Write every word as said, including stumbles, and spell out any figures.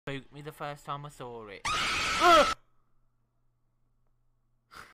spooked me the first time I saw it.